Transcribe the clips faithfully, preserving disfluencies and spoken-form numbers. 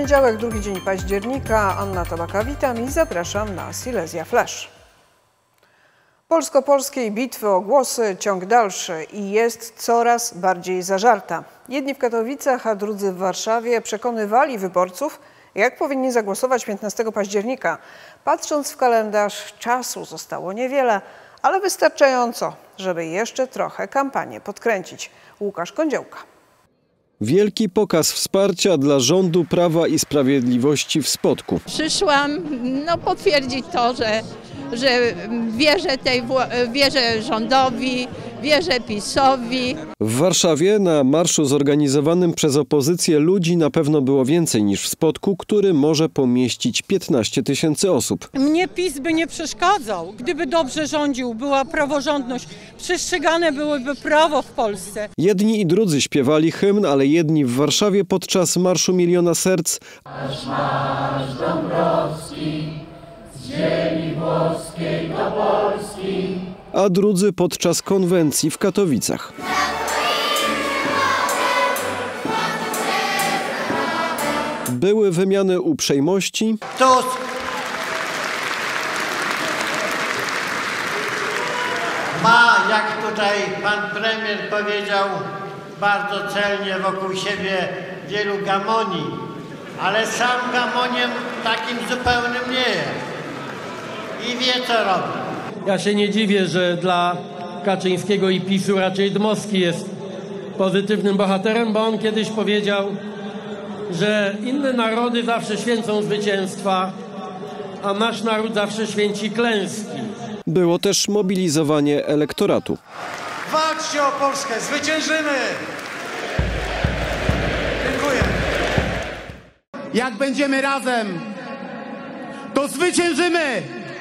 Poniedziałek, drugi dzień października. Anna Tabaka, witam i zapraszam na Silesia Flash. Polsko-polskiej bitwy o głosy ciąg dalszy i jest coraz bardziej zażarta. Jedni w Katowicach, a drudzy w Warszawie przekonywali wyborców, jak powinni zagłosować piętnastego października. Patrząc w kalendarz, czasu zostało niewiele, ale wystarczająco, żeby jeszcze trochę kampanię podkręcić. Łukasz Kądziołka. Wielki pokaz wsparcia dla rządu Prawa i Sprawiedliwości w Spodku. Przyszłam no, potwierdzić to, że, że wierzę, tej, wierzę rządowi, wierzę PiS-owi. W Warszawie na marszu zorganizowanym przez opozycję ludzi na pewno było więcej niż w Spodku, który może pomieścić piętnaście tysięcy osób. Mnie PiS by nie przeszkadzał, gdyby dobrze rządził, była praworządność, przestrzegane byłoby prawo w Polsce. Jedni i drudzy śpiewali hymn, ale jedni w Warszawie podczas Marszu Miliona Serc Marsz, marsz Dąbrowski, z ziemi włoskiej do Polski, a drudzy podczas konwencji w Katowicach. Były wymiany uprzejmości. Tusk ma, jak tutaj pan premier powiedział, bardzo celnie wokół siebie wielu gamoni, ale sam gamoniem takim zupełnym nie jest i wie, co robi. Ja się nie dziwię, że dla Kaczyńskiego i PiS-u raczej Dmowski jest pozytywnym bohaterem, bo on kiedyś powiedział, że inne narody zawsze święcą zwycięstwa, a nasz naród zawsze święci klęski. Było też mobilizowanie elektoratu. Walczcie o Polskę, zwyciężymy! Dziękuję. Jak będziemy razem, to zwyciężymy!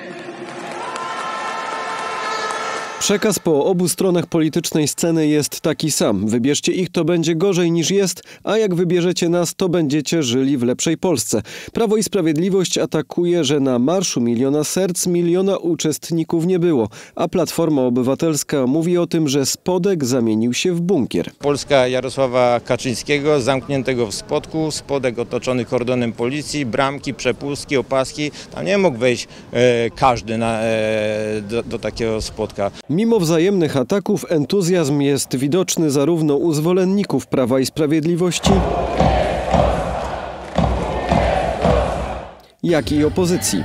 Przekaz po obu stronach politycznej sceny jest taki sam. Wybierzcie ich, to będzie gorzej niż jest, a jak wybierzecie nas, to będziecie żyli w lepszej Polsce. Prawo i Sprawiedliwość atakuje, że na Marszu Miliona Serc miliona uczestników nie było, a Platforma Obywatelska mówi o tym, że Spodek zamienił się w bunkier. Polska Jarosława Kaczyńskiego, zamkniętego w Spodku, Spodek otoczony kordonem policji, bramki, przepustki, opaski. Tam nie mógł wejść e, każdy na, e, do, do takiego Spodka. Mimo wzajemnych ataków entuzjazm jest widoczny zarówno u zwolenników Prawa i Sprawiedliwości, jak i opozycji.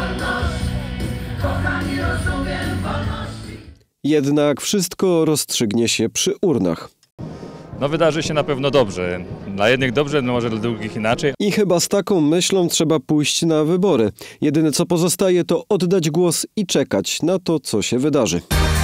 Jednak wszystko rozstrzygnie się przy urnach. No wydarzy się na pewno dobrze. Dla jednych dobrze, no może dla drugich inaczej. I chyba z taką myślą trzeba pójść na wybory. Jedyne co pozostaje to oddać głos i czekać na to, co się wydarzy.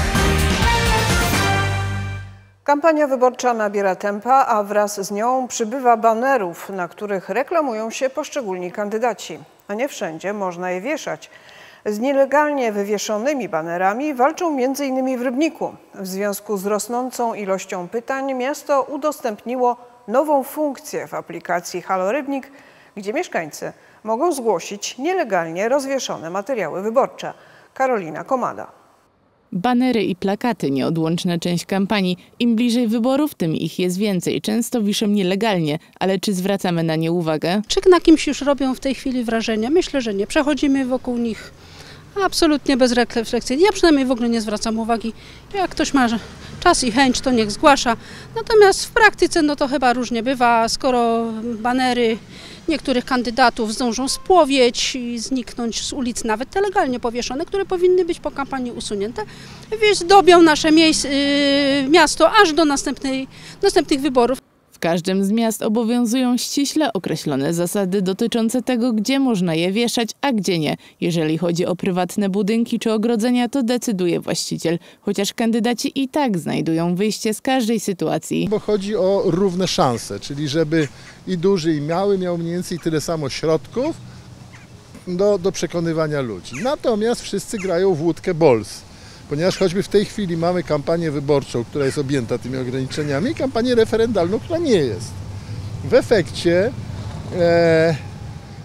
Kampania wyborcza nabiera tempa, a wraz z nią przybywa banerów, na których reklamują się poszczególni kandydaci. A nie wszędzie można je wieszać. Z nielegalnie wywieszonymi banerami walczą między innymi w Rybniku. W związku z rosnącą ilością pytań miasto udostępniło nową funkcję w aplikacji Halo Rybnik, gdzie mieszkańcy mogą zgłosić nielegalnie rozwieszone materiały wyborcze. Karolina Komada. Banery i plakaty, nieodłączna część kampanii. Im bliżej wyborów, tym ich jest więcej. Często wiszą nielegalnie, ale czy zwracamy na nie uwagę? Czy na kimś już robią w tej chwili wrażenie? Myślę, że nie. Przechodzimy wokół nich absolutnie bezrefleksyjnie. Ja przynajmniej w ogóle nie zwracam uwagi. Jak ktoś ma czas i chęć, to niech zgłasza. Natomiast w praktyce no to chyba różnie bywa. Skoro banery niektórych kandydatów zdążą spłowieć i zniknąć z ulic, nawet te legalnie powieszone, które powinny być po kampanii usunięte, wieś dobią nasze miejsc, yy, miasto aż do następnej, następnych wyborów. W każdym z miast obowiązują ściśle określone zasady dotyczące tego, gdzie można je wieszać, a gdzie nie. Jeżeli chodzi o prywatne budynki czy ogrodzenia, to decyduje właściciel, chociaż kandydaci i tak znajdują wyjście z każdej sytuacji. Bo chodzi o równe szanse, czyli żeby i duży i mały miał mniej więcej tyle samo środków do, do przekonywania ludzi. Natomiast wszyscy grają w łódkę Bols. Ponieważ choćby w tej chwili mamy kampanię wyborczą, która jest objęta tymi ograniczeniami, i kampanię referendalną, która nie jest. W efekcie e,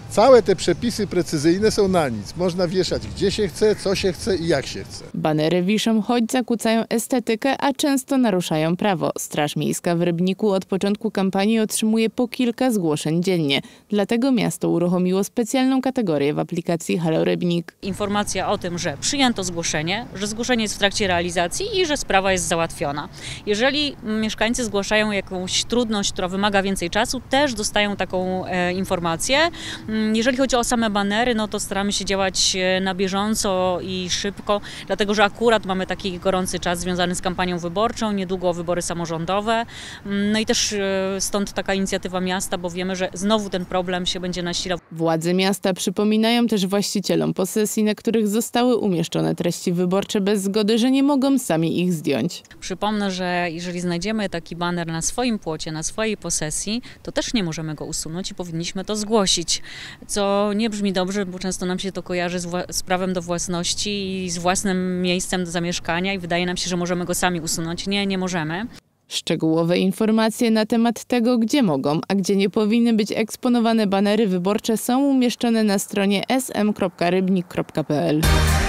Całe te przepisy precyzyjne są na nic. Można wieszać gdzie się chce, co się chce i jak się chce. Banery wiszą, choć zakłócają estetykę, a często naruszają prawo. Straż Miejska w Rybniku od początku kampanii otrzymuje po kilka zgłoszeń dziennie. Dlatego miasto uruchomiło specjalną kategorię w aplikacji Halo Rybnik. Informacja o tym, że przyjęto zgłoszenie, że zgłoszenie jest w trakcie realizacji i że sprawa jest załatwiona. Jeżeli mieszkańcy zgłaszają jakąś trudność, która wymaga więcej czasu, też dostają taką e, informację. Jeżeli chodzi o same banery, no to staramy się działać na bieżąco i szybko, dlatego że akurat mamy taki gorący czas związany z kampanią wyborczą, niedługo wybory samorządowe. No i też stąd taka inicjatywa miasta, bo wiemy, że znowu ten problem się będzie nasilał. Władze miasta przypominają też właścicielom posesji, na których zostały umieszczone treści wyborcze bez zgody, że nie mogą sami ich zdjąć. Przypomnę, że jeżeli znajdziemy taki baner na swoim płocie, na swojej posesji, to też nie możemy go usunąć i powinniśmy to zgłosić. Co nie brzmi dobrze, bo często nam się to kojarzy z, z prawem do własności i z własnym miejscem do zamieszkania i wydaje nam się, że możemy go sami usunąć. Nie, nie możemy. Szczegółowe informacje na temat tego, gdzie mogą, a gdzie nie powinny być eksponowane banery wyborcze, są umieszczone na stronie s m kropka rybnik kropka p l.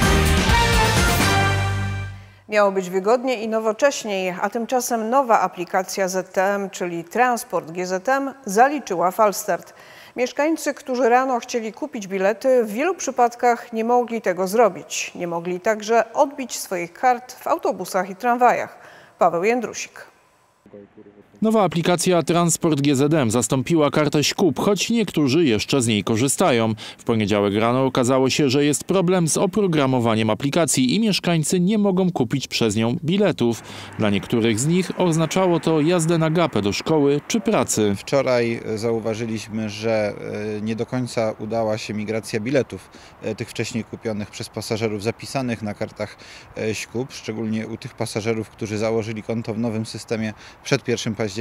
Miało być wygodniej i nowocześniej, a tymczasem nowa aplikacja Z T M, czyli Transport G Z M, zaliczyła falstart. Mieszkańcy, którzy rano chcieli kupić bilety, w wielu przypadkach nie mogli tego zrobić. Nie mogli także odbić swoich kart w autobusach i tramwajach. Paweł Jędrusik. Nowa aplikacja Transport G Z M zastąpiła kartę Śkup, choć niektórzy jeszcze z niej korzystają. W poniedziałek rano okazało się, że jest problem z oprogramowaniem aplikacji i mieszkańcy nie mogą kupić przez nią biletów. Dla niektórych z nich oznaczało to jazdę na gapę do szkoły czy pracy. Wczoraj zauważyliśmy, że nie do końca udała się migracja biletów, tych wcześniej kupionych przez pasażerów zapisanych na kartach Śkup, szczególnie u tych pasażerów, którzy założyli konto w nowym systemie przed pierwszym października.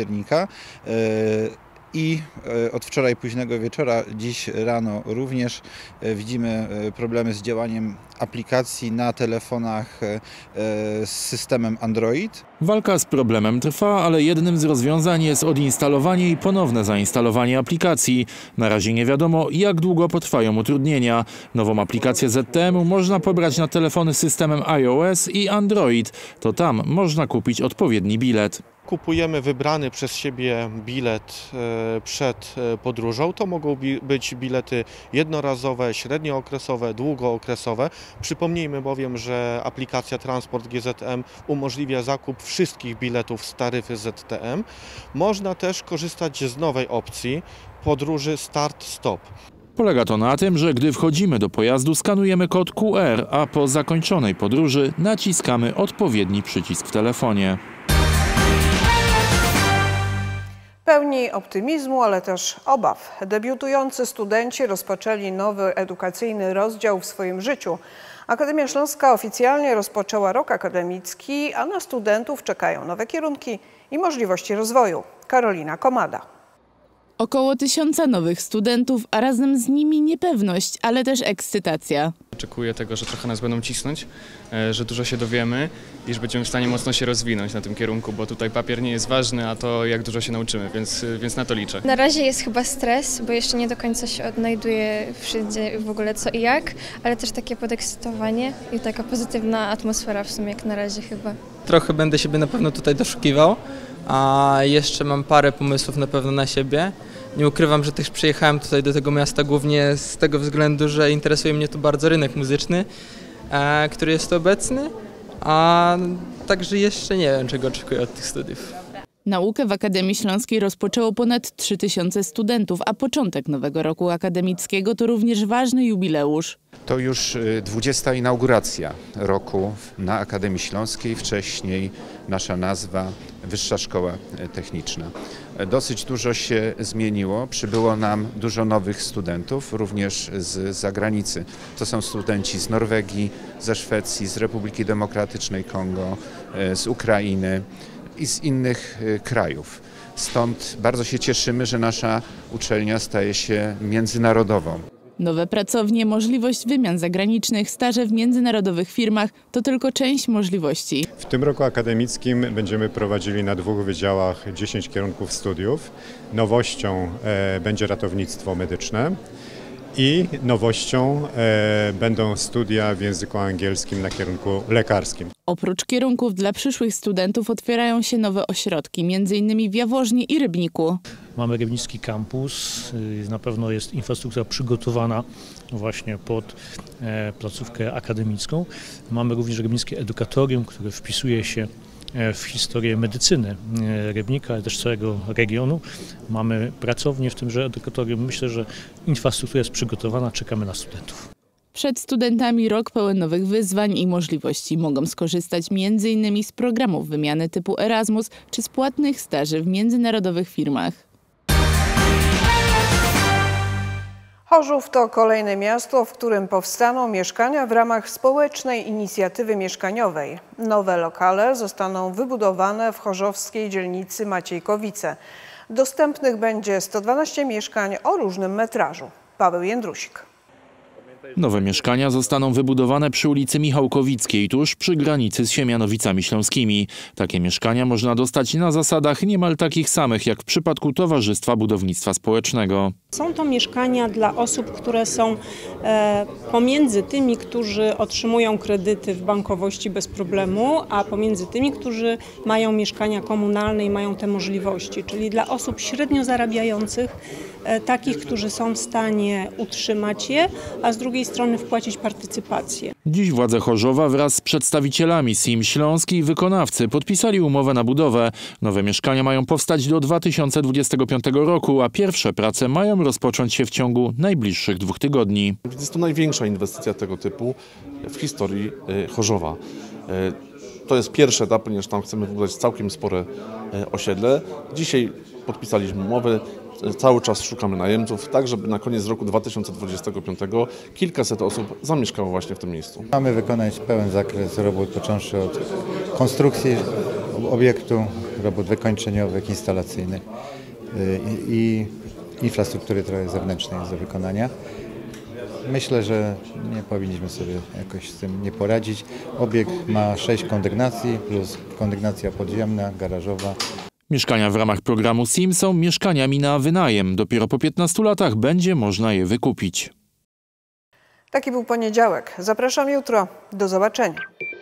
I od wczoraj późnego wieczora, dziś rano również widzimy problemy z działaniem aplikacji na telefonach z systemem Android. Walka z problemem trwa, ale jednym z rozwiązań jest odinstalowanie i ponowne zainstalowanie aplikacji. Na razie nie wiadomo, jak długo potrwają utrudnienia. Nową aplikację Z T M można pobrać na telefony z systemem iOS i Android. To tam można kupić odpowiedni bilet. Kupujemy wybrany przez siebie bilet przed podróżą. To mogą być bilety jednorazowe, średniookresowe, długookresowe. Przypomnijmy bowiem, że aplikacja Transport G Z M umożliwia zakup wszystkich biletów z taryfy Z T M. Można też korzystać z nowej opcji podróży Start-Stop. Polega to na tym, że gdy wchodzimy do pojazdu, skanujemy kod Q R, a po zakończonej podróży naciskamy odpowiedni przycisk w telefonie. Pełni optymizmu, ale też obaw. Debiutujący studenci rozpoczęli nowy edukacyjny rozdział w swoim życiu. Akademia Śląska oficjalnie rozpoczęła rok akademicki, a na studentów czekają nowe kierunki i możliwości rozwoju. Karolina Komada. Około tysiąca nowych studentów, a razem z nimi niepewność, ale też ekscytacja. Oczekuję tego, że trochę nas będą cisnąć, że dużo się dowiemy i że będziemy w stanie mocno się rozwinąć na tym kierunku, bo tutaj papier nie jest ważny, a to jak dużo się nauczymy, więc, więc na to liczę. Na razie jest chyba stres, bo jeszcze nie do końca się odnajduję wszędzie w ogóle co i jak, ale też takie podekscytowanie i taka pozytywna atmosfera w sumie jak na razie chyba. Trochę będę siebie na pewno tutaj doszukiwał, a jeszcze mam parę pomysłów na pewno na siebie. Nie ukrywam, że też przyjechałem tutaj do tego miasta głównie z tego względu, że interesuje mnie tu bardzo rynek muzyczny, e, który jest tu obecny, a także jeszcze nie wiem, czego oczekuję od tych studiów. Naukę w Akademii Śląskiej rozpoczęło ponad trzy tysiące studentów, a początek nowego roku akademickiego to również ważny jubileusz. To już dwudziesta inauguracja roku na Akademii Śląskiej, wcześniej nasza nazwa Wyższa Szkoła Techniczna. Dosyć dużo się zmieniło, przybyło nam dużo nowych studentów, również z zagranicy. To są studenci z Norwegii, ze Szwecji, z Republiki Demokratycznej Kongo, z Ukrainy i z innych krajów. Stąd bardzo się cieszymy, że nasza uczelnia staje się międzynarodową. Nowe pracownie, możliwość wymian zagranicznych, staże w międzynarodowych firmach to tylko część możliwości. W tym roku akademickim będziemy prowadzili na dwóch wydziałach dziesięć kierunków studiów. Nowością e, będzie ratownictwo medyczne I nowością e, będą studia w języku angielskim na kierunku lekarskim. Oprócz kierunków dla przyszłych studentów otwierają się nowe ośrodki, między innymi w Jaworznie i Rybniku. Mamy rybnicki kampus, na pewno jest infrastruktura przygotowana właśnie pod e, placówkę akademicką. Mamy również rybnickie edukatorium, które wpisuje się w historię medycyny Rybnika, ale też całego regionu. Mamy pracownię w tymże edukatorium. Myślę, że infrastruktura jest przygotowana, czekamy na studentów. Przed studentami rok pełen nowych wyzwań i możliwości. Mogą skorzystać między innymi z programów wymiany typu Erasmus czy z płatnych staży w międzynarodowych firmach. Chorzów to kolejne miasto, w którym powstaną mieszkania w ramach społecznej inicjatywy mieszkaniowej. Nowe lokale zostaną wybudowane w chorzowskiej dzielnicy Maciejkowice. Dostępnych będzie sto dwanaście mieszkań o różnym metrażu. Paweł Jędrusik. Nowe mieszkania zostaną wybudowane przy ulicy Michałkowickiej, tuż przy granicy z Siemianowicami Śląskimi. Takie mieszkania można dostać na zasadach niemal takich samych jak w przypadku Towarzystwa Budownictwa Społecznego. Są to mieszkania dla osób, które są e, pomiędzy tymi, którzy otrzymują kredyty w bankowości bez problemu, a pomiędzy tymi, którzy mają mieszkania komunalne i mają te możliwości, czyli dla osób średnio zarabiających, e, takich, którzy są w stanie utrzymać je, a z drugiej strony wpłacić partycypację. Dziś władze Chorzowa wraz z przedstawicielami S I M Śląski i wykonawcy podpisali umowę na budowę. Nowe mieszkania mają powstać do dwa tysiące dwudziestego piątego roku, a pierwsze prace mają rozpocząć się w ciągu najbliższych dwóch tygodni. Jest to największa inwestycja tego typu w historii Chorzowa. To jest pierwszy etap, ponieważ tam chcemy wybudować całkiem spore osiedle. Dzisiaj podpisaliśmy umowę. Cały czas szukamy najemców, tak żeby na koniec roku dwa tysiące dwudziestego piątego kilkaset osób zamieszkało właśnie w tym miejscu. Mamy wykonać pełen zakres robót, począwszy od konstrukcji obiektu, robót wykończeniowych, instalacyjnych i infrastruktury trochę zewnętrznej jest do wykonania. Myślę, że nie powinniśmy sobie jakoś z tym nie poradzić. Obiekt ma sześć kondygnacji plus kondygnacja podziemna, garażowa. Mieszkania w ramach programu S I M są mieszkaniami na wynajem. Dopiero po piętnastu latach będzie można je wykupić. Taki był poniedziałek. Zapraszam jutro. Do zobaczenia.